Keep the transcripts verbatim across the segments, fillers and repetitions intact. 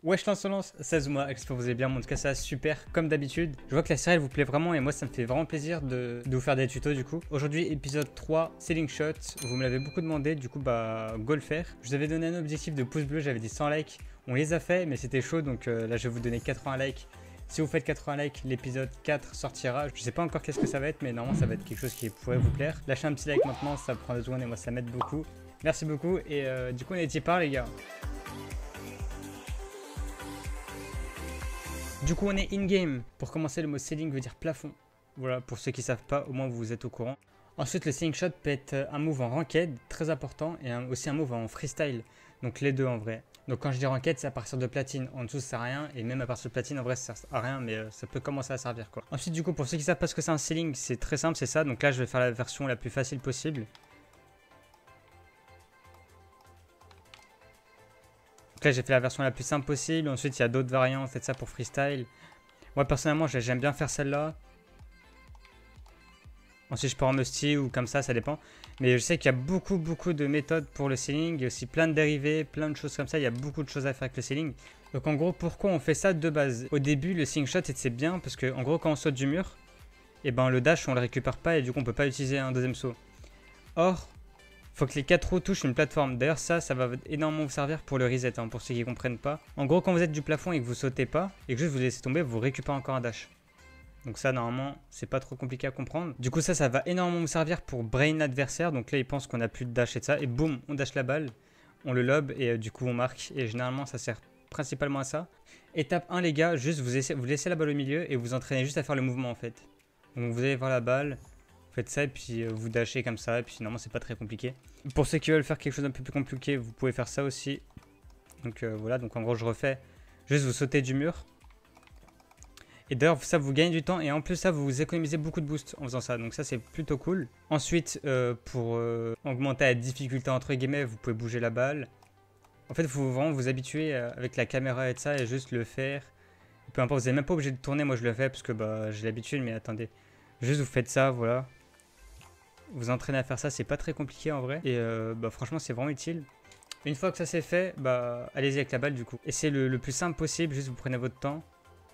Wesh l'insolence, seize mois, j'espère que vous allez bien, en tout cas ça super comme d'habitude. Je vois que la série elle vous plaît vraiment et moi ça me fait vraiment plaisir de, de vous faire des tutos du coup. Aujourd'hui épisode trois, Ceiling Shot, vous me l'avez beaucoup demandé, du coup bah go le faire. Je vous avais donné un objectif de pouce bleu, j'avais dit cent likes, on les a fait mais c'était chaud donc euh, là je vais vous donner quatre-vingts likes. Si vous faites quatre-vingts likes, l'épisode quatre sortira. Je sais pas encore qu'est-ce que ça va être mais normalement ça va être quelque chose qui pourrait vous plaire. Lâchez un petit like maintenant, ça prend deux secondes et moi ça m'aide beaucoup. Merci beaucoup et euh, du coup on est y par les gars. Du coup, on est in-game. Pour commencer, le mot ceiling veut dire plafond. Voilà, pour ceux qui ne savent pas, au moins vous êtes au courant. Ensuite, le ceiling shot peut être un move en ranked, très important, et un, aussi un move en freestyle. Donc les deux en vrai. Donc quand je dis ranked, c'est à partir de platine. En dessous, ça sert à rien, et même à partir de platine, en vrai, ça sert à rien, mais euh, ça peut commencer à servir quoi. Ensuite, du coup, pour ceux qui savent pas ce que c'est un ceiling, c'est très simple, c'est ça. Donc là, je vais faire la version la plus facile possible. Donc là, j'ai fait la version la plus simple possible. Ensuite, il y a d'autres variantes. Faites ça pour freestyle. Moi, personnellement, j'aime bien faire celle-là. Ensuite, je peux en musty ou comme ça, ça dépend. Mais je sais qu'il y a beaucoup, beaucoup de méthodes pour le ceiling. Il y a aussi plein de dérivés, plein de choses comme ça. Il y a beaucoup de choses à faire avec le ceiling. Donc, en gros, pourquoi on fait ça de base? Au début, le ceiling shot, c'est bien parce que, en gros, quand on saute du mur, et ben, le dash, on le récupère pas et du coup, on peut pas utiliser un deuxième saut. Or, faut que les quatre roues touchent une plateforme. D'ailleurs, ça, ça va énormément vous servir pour le reset, hein, pour ceux qui ne comprennent pas. En gros, quand vous êtes du plafond et que vous sautez pas, et que juste vous laissez tomber, vous récupérez encore un dash. Donc ça, normalement, c'est pas trop compliqué à comprendre. Du coup, ça, ça va énormément vous servir pour brain l'adversaire. Donc là, il pense qu'on a plus de dash et de ça. Et boum, on dash la balle, on le lob et euh, du coup, on marque. Et généralement, ça sert principalement à ça. Étape un, les gars, juste vous laissez, vous laissez la balle au milieu et vous entraînez juste à faire le mouvement, en fait. Donc vous allez voir la balle. Vous faites ça et puis euh, vous dashez comme ça et puis normalement c'est pas très compliqué. Pour ceux qui veulent faire quelque chose d'un peu plus compliqué, vous pouvez faire ça aussi. Donc euh, voilà, donc en gros je refais. Juste vous sautez du mur. Et d'ailleurs ça vous gagnez du temps et en plus ça vous économisez beaucoup de boost en faisant ça. Donc ça c'est plutôt cool. Ensuite euh, pour euh, augmenter la difficulté entre guillemets, vous pouvez bouger la balle. En fait il faut vraiment vous habituer euh, avec la caméra et de ça et juste le faire. Et peu importe, vous n'êtes même pas obligé de tourner, moi je le fais parce que bah, j'ai l'habitude mais attendez. Juste vous faites ça, voilà. Vous entraînez à faire ça, c'est pas très compliqué en vrai. Et euh, bah, franchement, c'est vraiment utile. Une fois que ça c'est fait, bah, allez-y avec la balle du coup. Et c'est le, le plus simple possible, juste vous prenez votre temps.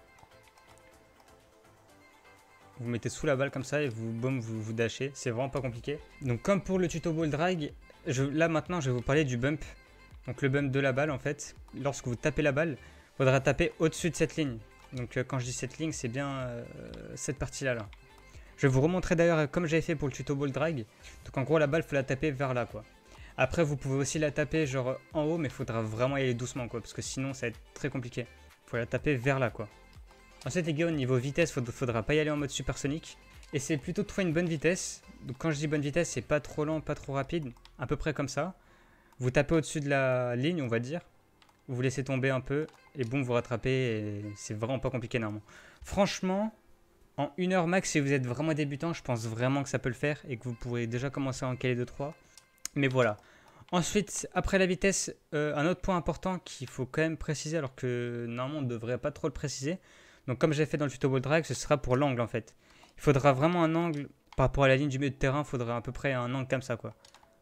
Vous mettez sous la balle comme ça et vous, boum, vous, vous dashez. C'est vraiment pas compliqué. Donc comme pour le tuto ball drag, je, là maintenant je vais vous parler du bump. Donc le bump de la balle en fait. Lorsque vous tapez la balle, il faudra taper au-dessus de cette ligne. Donc euh, quand je dis cette ligne, c'est bien euh, cette partie-là là. Je vais vous remontrer d'ailleurs comme j'avais fait pour le tuto ball drag. Donc en gros la balle, il faut la taper vers là quoi. Après vous pouvez aussi la taper genre en haut, mais il faudra vraiment y aller doucement quoi, parce que sinon ça va être très compliqué. Il faut la taper vers là quoi. Ensuite les gars, au niveau vitesse, il ne faudra pas y aller en mode supersonique. Et c'est plutôt de trouver une bonne vitesse. Donc quand je dis bonne vitesse, c'est pas trop lent, pas trop rapide. À peu près comme ça. Vous tapez au-dessus de la ligne, on va dire. Vous laissez tomber un peu. Et bon, vous rattrapez. Et c'est vraiment pas compliqué normalement. Franchement, en une heure max, si vous êtes vraiment débutant, je pense vraiment que ça peut le faire. Et que vous pourrez déjà commencer à en caler deux trois. Mais voilà. Ensuite, après la vitesse, euh, un autre point important qu'il faut quand même préciser, alors que normalement on ne devrait pas trop le préciser. Donc comme j'ai fait dans le tuto ball drag, ce sera pour l'angle en fait. Il faudra vraiment un angle, par rapport à la ligne du milieu de terrain, il faudra à peu près un angle comme ça quoi.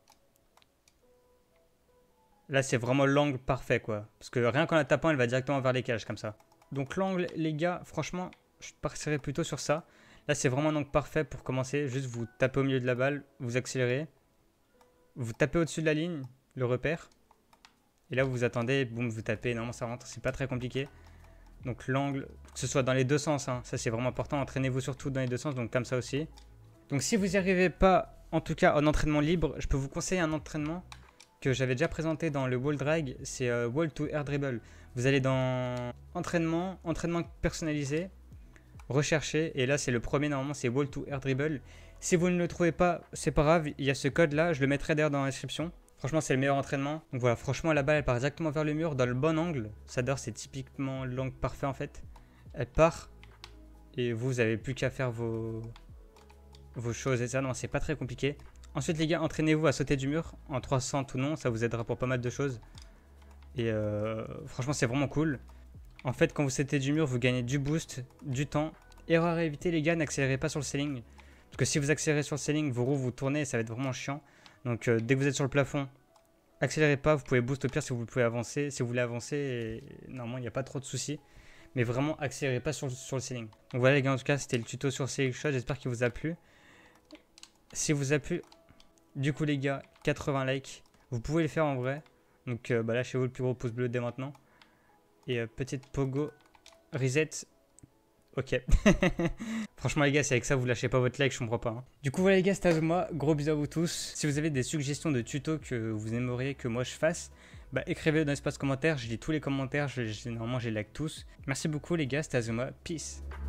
Là c'est vraiment l'angle parfait quoi. Parce que rien qu'en la tapant, elle va directement vers les cages comme ça. Donc l'angle les gars, franchement, je partirais plutôt sur ça. Là c'est vraiment un angle parfait pour commencer. Juste vous tapez au milieu de la balle, vous accélérez. Vous tapez au-dessus de la ligne, le repère. Et là vous attendez, boum, vous tapez, normalement ça rentre, c'est pas très compliqué. Donc l'angle, que ce soit dans les deux sens, hein, ça c'est vraiment important, entraînez-vous surtout dans les deux sens, donc comme ça aussi. Donc si vous n'y arrivez pas, en tout cas en entraînement libre, je peux vous conseiller un entraînement que j'avais déjà présenté dans le wall drag, c'est euh, wall to air dribble. Vous allez dans entraînement, entraînement personnalisé, rechercher, et là c'est le premier normalement, c'est wall to air dribble. Si vous ne le trouvez pas, c'est pas grave, il y a ce code là, je le mettrai d'ailleurs dans la description. Franchement, c'est le meilleur entraînement. Donc voilà, franchement, la balle, elle part exactement vers le mur, dans le bon angle. Ça, d'ailleurs, c'est typiquement l'angle parfait, en fait. Elle part, et vous, vous n'avez plus qu'à faire vos... vos choses et ça. Non, c'est pas très compliqué. Ensuite, les gars, entraînez-vous à sauter du mur, en trois cents ou non. Ça vous aidera pour pas mal de choses. Et euh, franchement, c'est vraiment cool. En fait, quand vous sautez du mur, vous gagnez du boost, du temps. Erreur à éviter, les gars, n'accélérez pas sur le ceiling. Parce que si vous accélérez sur le ceiling, vos roues, vous tournez, ça va être vraiment chiant. Donc euh, dès que vous êtes sur le plafond, Accélérez pas, vous pouvez boost au pire si vous pouvez avancer. Si vous voulez avancer, et normalement il n'y a pas trop de soucis. Mais vraiment, accélérez pas sur, sur le ceiling. Donc voilà les gars, en tout cas, c'était le tuto sur Ceiling Shot. J'espère qu'il vous a plu. Si vous a plu, du coup les gars, quatre-vingts likes. Vous pouvez le faire en vrai. Donc euh, bah, lâchez-vous le plus gros pouce bleu dès maintenant. Et euh, petite pogo reset. Ok. Franchement les gars, c'est avec ça vous lâchez pas votre like, je comprends pas. Hein. Du coup voilà les gars, c'était à moi. Gros bisous à vous tous. Si vous avez des suggestions de tutos que vous aimeriez que moi je fasse, bah écrivez-le dans l'espace commentaire. Je lis tous les commentaires. Je, je, normalement je les like tous. Merci beaucoup les gars, c'était à moi. Peace.